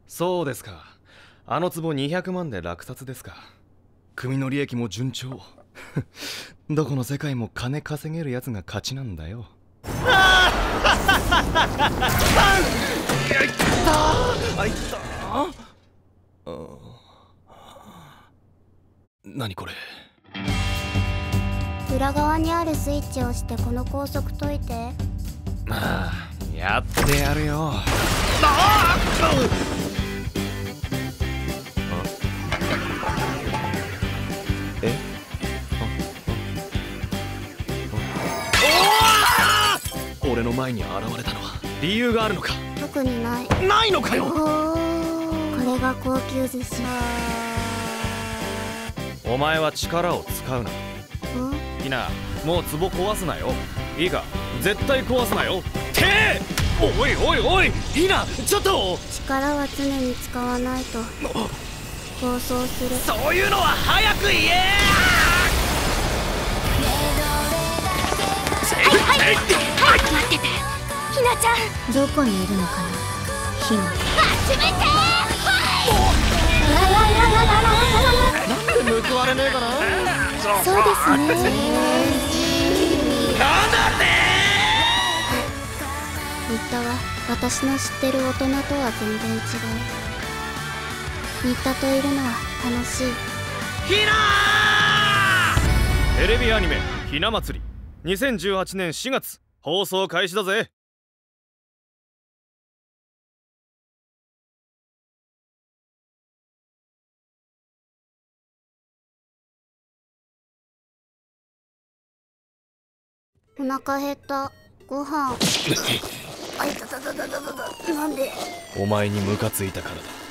そうですか。あの壺200万で落札ですか。組の利益も順調。どこの世界も金稼げるやつが勝ちなんだよ。いったいった何これ。 裏側にあるスイッチを押してこの高速解いて。 まあやってやるよ。え俺の前に現れたのは理由があるのか。 特にない。 ないのかよ。 これが高級寿司。 お前は力を使うな。ひな、もう壺壊すなよ。いいか、絶対壊すなよ。ておいおいおい、ひな、ちょっと。 力は常に使わないと暴走する。 そういうのは早く言え。 はいはいはい、待ってて。ひなちゃんどこにいるのかな。ひな始めて。 なんで報われねえかな。 そうですね。 なんだって。 新田は私の知ってる大人とは全然違う。新田といるのは楽しい。 ひなー。テレビアニメ「ひな祭り」2018年4月放送開始だぜ。 お腹減った。ご飯。あいたたたたたた。なんで。 お前にムカついたからだ。